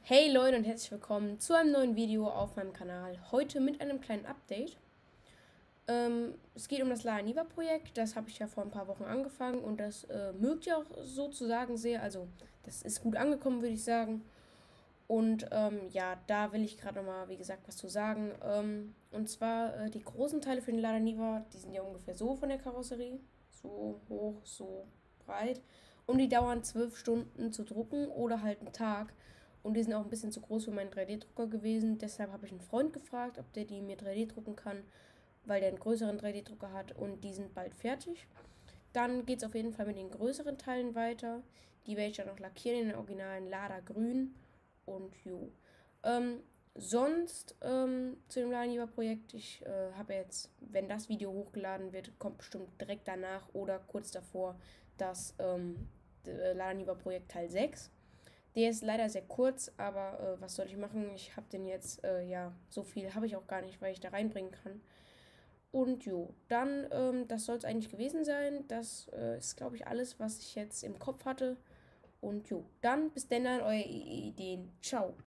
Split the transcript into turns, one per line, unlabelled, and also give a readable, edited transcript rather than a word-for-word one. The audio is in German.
Hey Leute und herzlich willkommen zu einem neuen Video auf meinem Kanal. Heute mit einem kleinen Update. Es geht um das La Niva Projekt. Das habe ich ja vor ein paar Wochen angefangen und das mögt ihr auch sozusagen sehr. Also das ist gut angekommen, würde ich sagen. Und ja, da will ich gerade nochmal, wie gesagt, was zu sagen. Und zwar die großen Teile für den Lada Niva, die sind ja ungefähr so von der Karosserie. So hoch, so breit. Und die dauern 12 Stunden zu drucken oder halt einen Tag. Und die sind auch ein bisschen zu groß für meinen 3D-Drucker gewesen. Deshalb habe ich einen Freund gefragt, ob der die mir 3D drucken kann, weil der einen größeren 3D-Drucker hat und die sind bald fertig. Dann geht es auf jeden Fall mit den größeren Teilen weiter. Die werde ich dann noch lackieren in den originalen Lada Grün. Und jo. Ähm, sonst zu dem Laniva-Projekt. Ich habe jetzt, wenn das Video hochgeladen wird, kommt bestimmt direkt danach oder kurz davor das Laniva-Projekt Teil 6. Der ist leider sehr kurz, aber was soll ich machen? Ich habe den jetzt, ja, so viel habe ich auch gar nicht, weil ich da reinbringen kann. Und jo, dann, das soll es eigentlich gewesen sein. Das ist, glaube ich, alles, was ich jetzt im Kopf hatte. Und jo, dann bis denn an eure Ideen. Ciao.